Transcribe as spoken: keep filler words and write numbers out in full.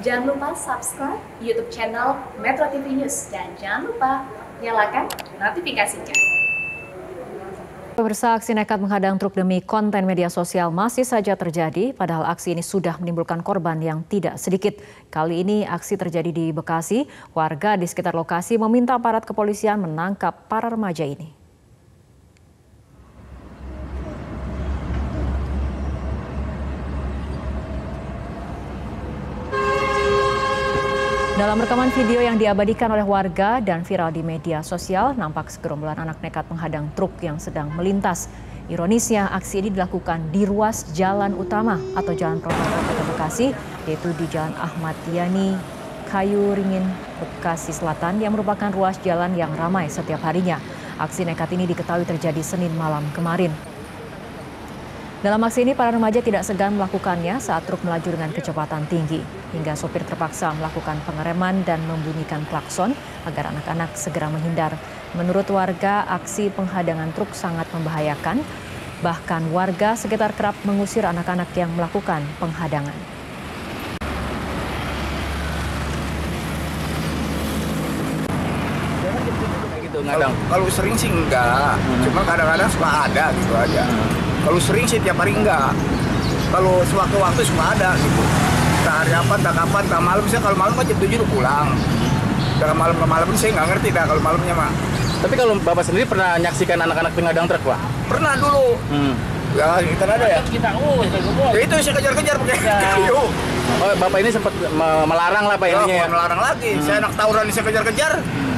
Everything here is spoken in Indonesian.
Jangan lupa subscribe YouTube channel Metro T V News dan jangan lupa nyalakan notifikasinya. Pemirsa, aksi nekat menghadang truk demi konten media sosial masih saja terjadi, padahal aksi ini sudah menimbulkan korban yang tidak sedikit. Kali ini aksi terjadi di Bekasi, warga di sekitar lokasi meminta aparat kepolisian menangkap para remaja ini. Dalam rekaman video yang diabadikan oleh warga dan viral di media sosial, nampak segerombolan anak nekat menghadang truk yang sedang melintas. Ironisnya, aksi ini dilakukan di ruas jalan utama atau jalan protokol Kota Bekasi, yaitu di Jalan Ahmad Yani, Kayu Ringin, Bekasi Selatan, yang merupakan ruas jalan yang ramai setiap harinya. Aksi nekat ini diketahui terjadi Senin malam kemarin. Dalam aksi ini, para remaja tidak segan melakukannya saat truk melaju dengan kecepatan tinggi. Hingga sopir terpaksa melakukan pengereman dan membunyikan klakson agar anak-anak segera menghindar. Menurut warga, aksi penghadangan truk sangat membahayakan. Bahkan warga sekitar kerap mengusir anak-anak yang melakukan penghadangan. Kalau, kalau sering sih enggak, hmm. cuma kadang-kadang suka ada gitu aja. Hmm. Kalau sering sih tiap hari enggak. Kalau sewaktu-waktu suka ada gitu. Tak hari apa, tak kapan, tak malam. Saya kalau malam jam tujuh udah pulang. Kalau malam ke malam saya nggak ngerti dah kalau malamnya mah. Tapi kalau Bapak sendiri pernah menyaksikan anak-anak pengadang truk, Pak? Pernah dulu. Hmm. Ya, kita ada ya. Kita oh, ya itu saya kejar-kejar pakai kayu. Oh, Bapak ini sempat melarang lah Pak ya, ininya ya? Melarang lagi. Hmm. Saya anak tawuran saya kejar-kejar.